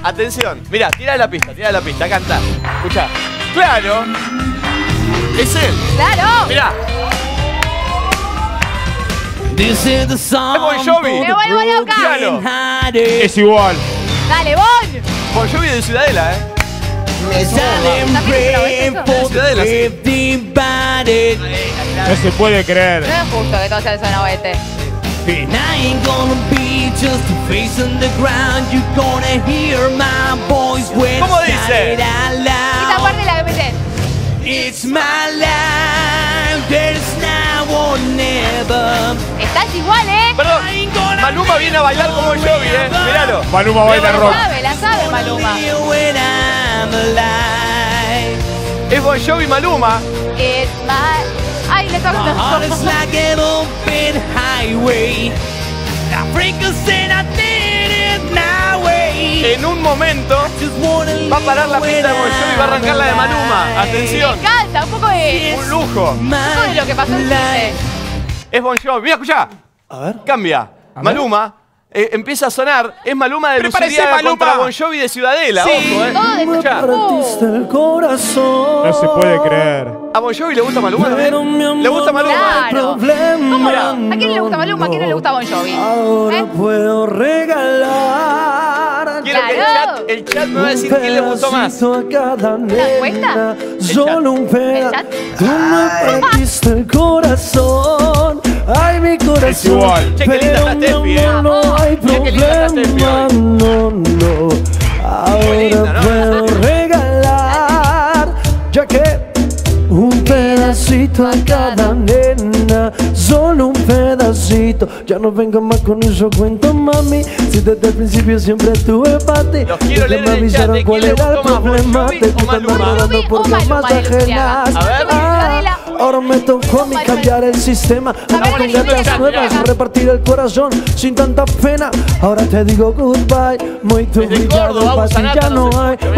Atención. Mirá, tira la pista, canta. Escuchá. Claro. Es él. ¡Claro! Mirá. Es Bon Jovi. ¡Me vuelvo loca! Claro. Es igual. ¡Dale, Bon! Bon Jovi de Ciudadela, No se puede creer. No es justo que todo sea de zona oeste. And I ain't gonna be just a face on the ground. You're gonna hear my voice when ¿Cómo I dice? say it out Esta loud. parte la que meten. It's my life, there's now or never. Estás igual, ¿eh? Perdón. Maluma viene a bailar como Bon Jovi, Míralo. Maluma baila rock. La sabe Maluma. When I'm alive. Es Bon Jovi Maluma. It's my... Ay, le toca My heart is like an open highway. Africa said I did it my way. En un momento Just wanna va a parar la pista de Bon Jovi y va a arrancar la de Maluma. Atención. Me encanta, un poco de... Un lujo. Un poco de lo que pasó en Chile. Es Bon Jovi. Mira, escuchá. A ver. Cambia. Maluma. Empieza a sonar. Es Maluma de Prepárese, Lucía Maluma. contra Bon Jovi de Ciudadela. Sí. Ojo, Todo de Escuchá. Partiste el corazón. No se puede creer. ¿A Bon Jovi le gusta Maluma también? ¿Le gusta Maluma? Claro. ¿Cómo no? ¿A quién le gusta Maluma? ¿A quién no le gusta Bon Jovi? Ahora puedo regalar. Quiero que Claro. el chat me va a decir quién le gustó más. A cada encuesta? nena, solo un ¿El pedazo. chat? Tú me partiste el corazón. Ay, mi corazón. Es igual. Che, qué linda está Pero, Steffi, mi amor, no hay Che, qué linda está Steffi problema. hoy. No. Ahora linda, ¿no? puedo regalar. Ya que un pedacito a cada nena, solo un pedacito. Ya no vengas más con esos cuentos, mami. Si desde el principio siempre estuve para ti. Los quiero Desde leer en el chat. ¿De cuál quién le era el gustó más, Bon problema. Jovi Te o están Maluma? rodando por Bon Jovi o camas Maluma, ajenas. A ver. Ahora me tocó a mí cambiar el sistema. Aprender Margarita, las nuevas, mirá. repartir el corazón sin tanta pena. Ahora te digo goodbye, muy tu Desde brillado, Córdoba, para ti Busanata, ya no no se hay. escucha,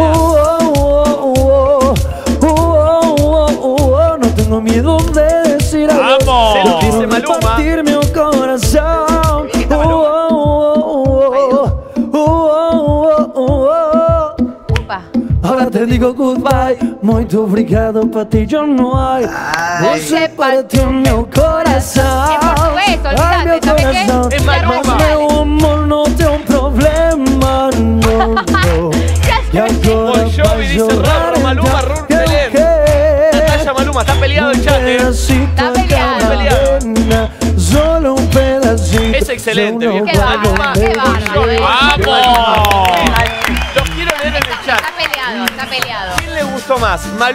No tengo miedo de decir adiós. ¡Vamos! Se lo Quiero dice Maluma. repartir mi corazón. Upa. Ahora te digo goodbye, muito obrigado, para ti yo no hay. Você partió mi corazón. En portugués, olvídate, Ai, meu ¿sabes qué? coração. Es Maluma. Mas meu amor não tem um problema, não. Ya E sé. agora Bon Jovi vai dice chorar, Rorro, Maluma, então, Rur, que Belén. Natalia Maluma, está peleado el chat, Está peleado. nena, solo un pedacito. Es excelente, Solo viejo. Qué bárbaro, Maluma, qué Bon bárbaro, Jovi. ¡Vamos! Los quiero leer en el chat. Está peleado, está peleado. ¿Quién le gustó más?